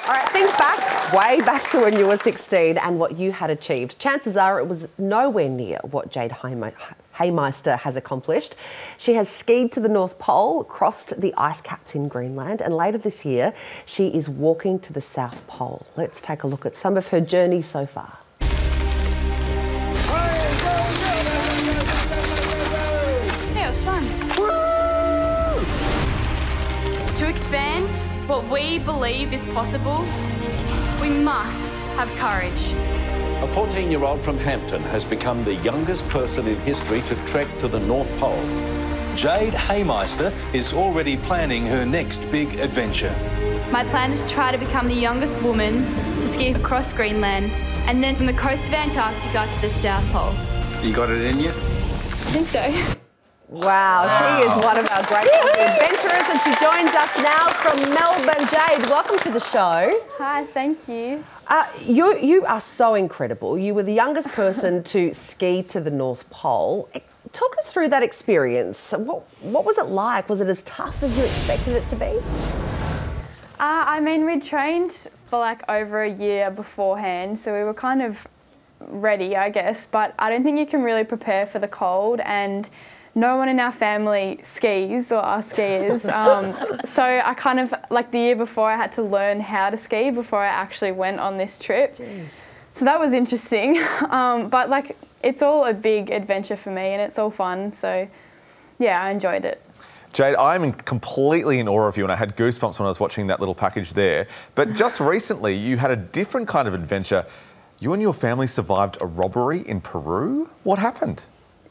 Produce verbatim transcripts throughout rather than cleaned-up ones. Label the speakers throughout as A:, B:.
A: All right, think back, way back to when you were sixteen and what you had achieved. Chances are it was nowhere near what Jade Hameister has accomplished. She has skied to the North Pole, crossed the ice caps in Greenland, and later this year, she is walking to the South Pole. Let's take a look at some of her journey so far.
B: Yeah, it was fun. To expand what we believe is possible, we must have courage.
C: A fourteen-year-old from Hampton has become the youngest person in history to trek to the North Pole. Jade Hameister is already planning her next big adventure.
B: My plan is to try to become the youngest woman to ski across Greenland and then from the coast of Antarctica to the South Pole.
D: You got it in you?
B: I think so.
A: Wow, she is one of our great adventurers and she joins us now from Melbourne. Jade, welcome to the show.
B: Hi, thank you.
A: Uh, you, you are so incredible. You were the youngest person to ski to the North Pole. Talk us through that experience. What, what was it like? Was it as tough as you expected it to be?
B: Uh, I mean, we'd trained for like over a year beforehand, so we were kind of ready, I guess, but I don't think you can really prepare for the cold, and no one in our family skis or are skiers. Um, so I kind of, like the year before, I had to learn how to ski before I actually went on this trip.
A: Jeez.
B: So that was interesting. Um, but like, it's all a big adventure for me and it's all fun. So yeah, I enjoyed it.
E: Jade, I'm completely in awe of you and I had goosebumps when I was watching that little package there. But just recently, you had a different kind of adventure. You and your family survived a robbery in Peru. What happened?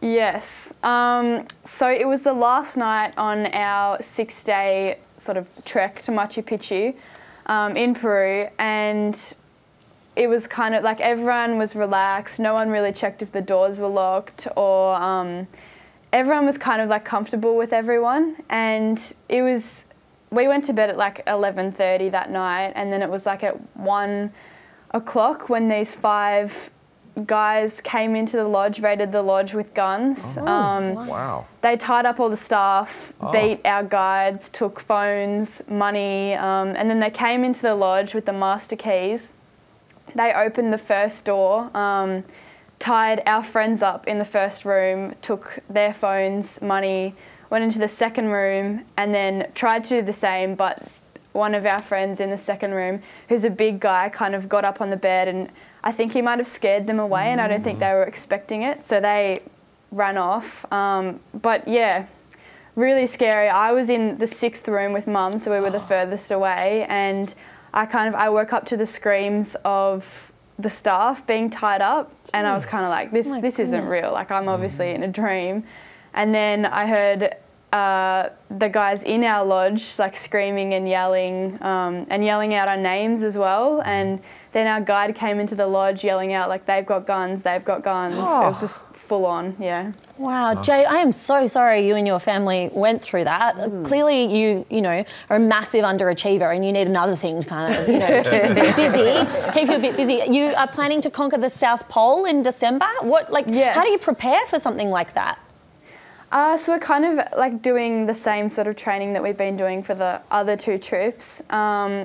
B: Yes. Um, so it was the last night on our six-day sort of trek to Machu Picchu um, in Peru, and it was kind of like everyone was relaxed. No one really checked if the doors were locked, or um, everyone was kind of like comfortable with everyone. And it was, we went to bed at like eleven thirty that night, and then it was like at one o'clock when these five guys came into the lodge, raided the lodge with guns.
E: Oh,
B: um,
E: wow.
B: They tied up all the staff,
E: Oh.
B: beat our guides, took phones, money, um, and then they came into the lodge with the master keys. They opened the first door, um, tied our friends up in the first room, took their phones, money, went into the second room, and then tried to do the same, but one of our friends in the second room, who's a big guy, kind of got up on the bed, and I think he might have scared them away, and I don't think they were expecting it, so they ran off. Um, but yeah, really scary. I was in the sixth room with Mum, so we were the furthest away, and I kind of I woke up to the screams of the staff being tied up, and I was kind of like, this
F: Oh my
B: this isn't
F: goodness.
B: real. Like, I'm obviously in a dream. And then I heard uh, the guys in our lodge like screaming and yelling um, and yelling out our names as well. And then our guide came into the lodge yelling out like, they've got guns, they've got guns.
A: Oh.
B: It was just full on, yeah.
F: Wow, Jade, I am so sorry you and your family went through that.
A: Mm.
F: Clearly you, you know, are a massive underachiever and you need another thing to kind of, you know, keep you a bit busy, keep you a bit busy. You are planning to conquer the South Pole in December. What, like,
B: Yes.
F: how do you prepare for something like that?
B: Uh, so we're kind of like doing the same sort of training that we've been doing for the other two trips. Um,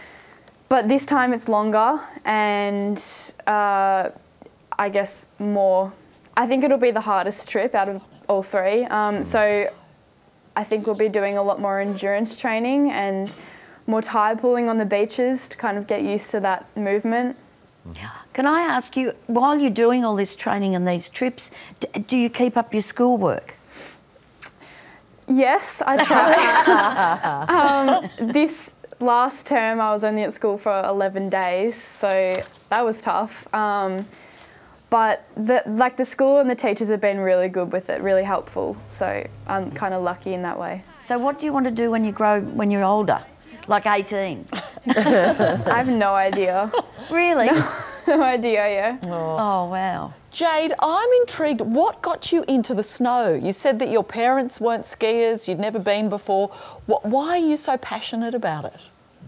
B: but this time it's longer and uh, I guess more, I think it'll be the hardest trip out of all three. Um, so I think we'll be doing a lot more endurance training and more tide pulling on the beaches to kind of get used to that movement.
G: Can I ask you, while you're doing all this training and these trips, d- do you keep up your schoolwork?
B: Yes, I try. um, this last term I was only at school for eleven days, so that was tough. Um, but the, like the school and the teachers have been really good with it, really helpful. So I'm kind of lucky in that way.
G: So what do you want to do when you grow, when you're older, like eighteen?
B: I have no idea.
G: Really?
B: No idea, yeah.
G: Oh, wow.
H: Jade, I'm intrigued. What got you into the snow? You said that your parents weren't skiers, you'd never been before. What, why are you so passionate about it?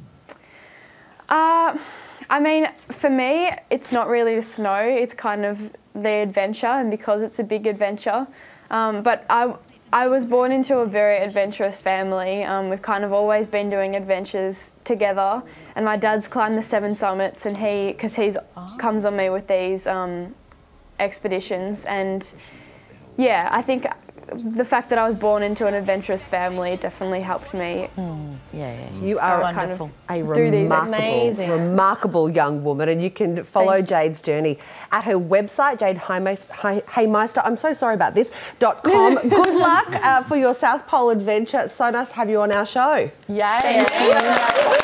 B: Uh, I mean, for me, it's not really the snow. It's kind of the adventure, and because it's a big adventure. Um, but I, I was born into a very adventurous family. Um, we've kind of always been doing adventures together, and my dad's climbed the seven summits, and he, because he's oh. comes on me with these um, expeditions, and yeah, I think the fact that I was born into an adventurous family definitely helped me.
G: Mm, yeah, yeah.
A: You are
B: kind
G: wonderful.
A: of a
B: do these
A: remarkable, remarkable young woman, and you can follow
B: Thanks.
A: Jade's journey at her website, Jade Hameister. Hameister I'm so sorry about this. Dot com. Good luck uh, for your South Pole adventure. So nice to have you on our show.
H: Yay!